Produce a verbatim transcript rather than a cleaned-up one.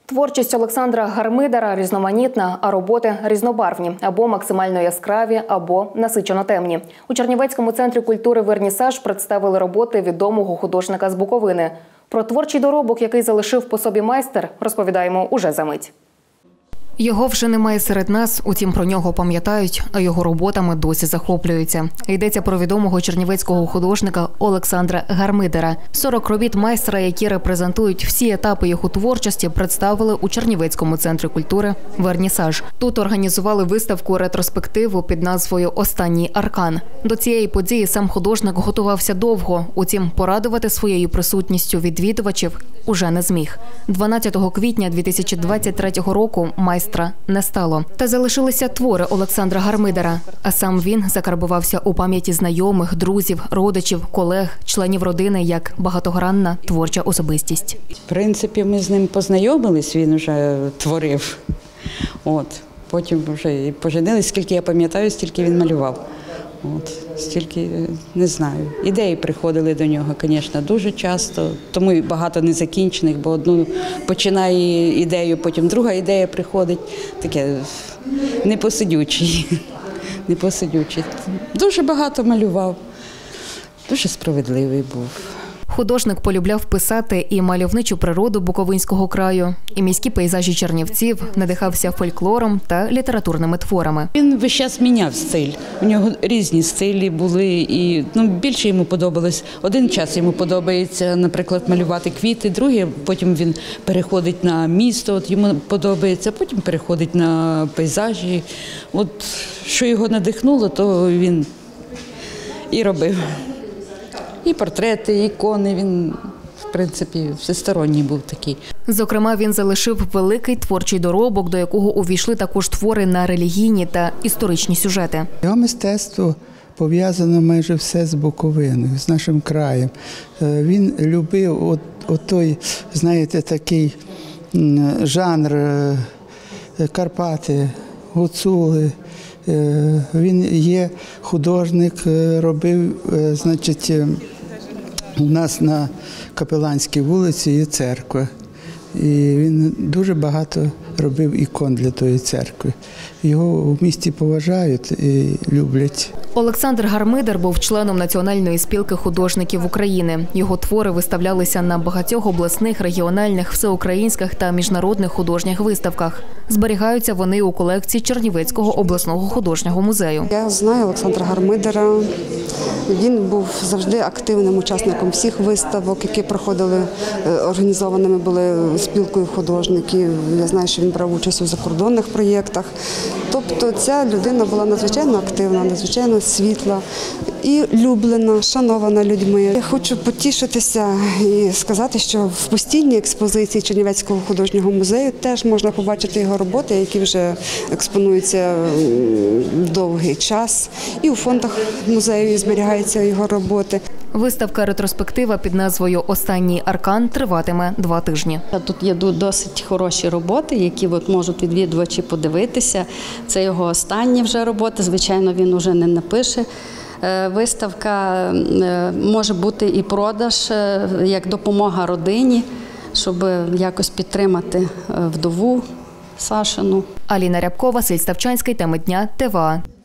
Творчість Олександра Гармидера різноманітна, а роботи різнобарвні – або максимально яскраві, або насичено темні. У Чернівецькому центрі культури «Вернісаж» представили роботи відомого художника з Буковини. Про творчий доробок, який залишив по собі майстер, розповідаємо уже за мить. Його вже немає серед нас, утім про нього пам'ятають, а його роботами досі захоплюються. Йдеться про відомого чернівецького художника Олександра Гармидера. сорок робіт майстра, які репрезентують всі етапи його творчості, представили у Чернівецькому центрі культури «Вернісаж». Тут організували виставку-ретроспективу під назвою «Останній аркан». До цієї події сам художник готувався довго, утім порадувати своєю присутністю відвідувачів уже не зміг. дванадцятого квітня дві тисячі двадцять третього року майстра не стало. Та залишилися твори Олександра Гармидера. А сам він закарбувався у пам'яті знайомих, друзів, родичів, колег, членів родини як багатогранна творча особистість. В принципі, ми з ним познайомились, він вже творив. От. Потім вже і поженились, скільки я пам'ятаю, стільки він малював. От, стільки, не знаю, ідеї приходили до нього, звісно, дуже часто, тому і багато незакінчених, бо одну починає ідею, потім друга ідея приходить, таке непосидючий, непосидючий. Дуже багато малював, дуже справедливий був. Художник полюбляв писати і мальовничу природу Буковинського краю, і міські пейзажі Чернівців, надихався фольклором та літературними творами. Він весь час міняв стиль. У нього різні стилі були, і ну, більше йому подобалось. Один час йому подобається, наприклад, малювати квіти, другий, потім він переходить на місто, от йому подобається, потім переходить на пейзажі. От що його надихнуло, то він і робив. І портрети, і ікони, він, в принципі, всесторонній був такий. Зокрема, він залишив великий творчий доробок, до якого увійшли також твори на релігійні та історичні сюжети. Його мистецтво пов'язано майже все з Буковиною, з нашим краєм. Він любив от, от той, знаєте, такий жанр Карпати, гуцули. Він є художник, робив, значить, у нас на Капеланській вулиці є церква. І він дуже багато робив ікон для тої церкви. Його в місті поважають і люблять. Олександр Гармидер був членом Національної спілки художників України. Його твори виставлялися на багатьох обласних, регіональних, всеукраїнських та міжнародних художніх виставках. Зберігаються вони у колекції Чернівецького обласного художнього музею. Я знаю Олександра Гармидера. Він був завжди активним учасником всіх виставок, які проходили, організованими були спілкою художників. Я знаю, що він брав участь у закордонних проєктах. Тобто ця людина була надзвичайно активна, надзвичайно світла і люблена, шанована людьми. Я хочу потішитися і сказати, що в постійній експозиції Чернівецького художнього музею теж можна побачити його роботи, які вже експонуються довгий час. І у фондах музею зберігаються його роботи. Виставка-ретроспектива під назвою «Останній аркан» триватиме два тижні. Тут є досить хороші роботи, які от можуть відвідувачі подивитися. Це його останні вже роботи, звичайно, він вже не напише. Виставка може бути і продаж, як допомога родині, щоб якось підтримати вдову Сашину. Аліна Рябкова, Василь Ставчанський, теми дня, ТВА.